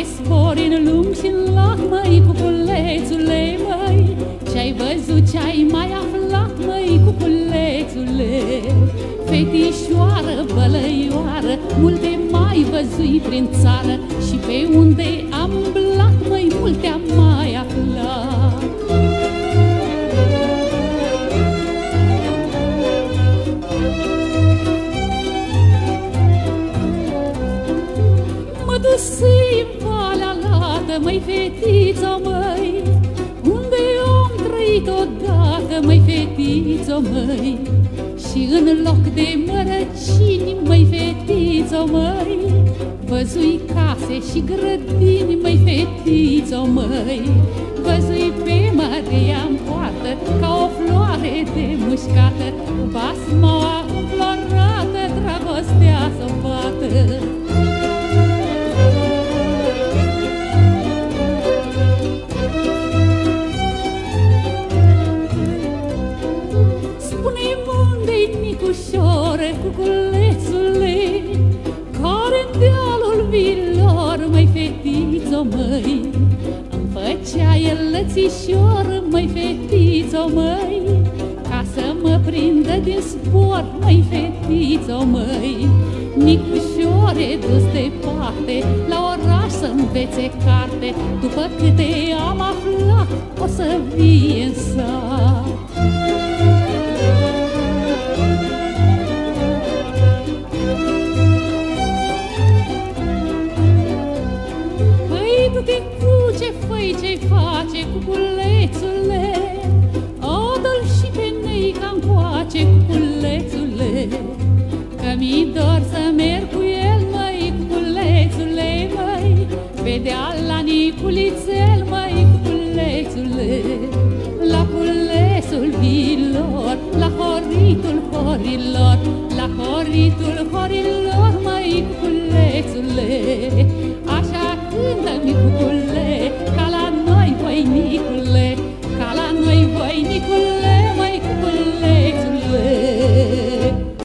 spori în lung și în lat, măi, cuculețule, măi. Ce-ai văzut, ce-ai mai aflat, măi, cuculețule? Fetișoară, bălăioară, multe mai văzui prin țară, și pe unde am umblat, măi, multe am mai aflat. Mă dusei în Valea Lată, măi, fetiță, măi, unde am trăit odată, măi, fetiță, măi. Și în loc de mărăcini, măi, fetiță, măi, văzui case și grădini, măi, fetiță, măi. Văzui pe Maria-n poartă ca o floare de mușcată, basmaua înflorată, dragostea să-o bată. Nicușoară, cuculețule, care-n dealul vilor, măi, fetiță, măi. Îmi făcea el lățișor, măi, fetiță, măi, ca să mă prindă din spor, măi, fetiță, măi. Nicușoare, dus departe, la oraș să învețe carte, după câte am aflat, o să vie în sat. Du-te cu ce făi, ce face, cuculețule, adă-l și pe neica încoace, cuculețule, că mi-i dor să merg cu el, măi, cuculețule, măi, pe deal la Niculițel, măi, cuculețule, la culesul vilor, la horitul horilor, la horitul horilor.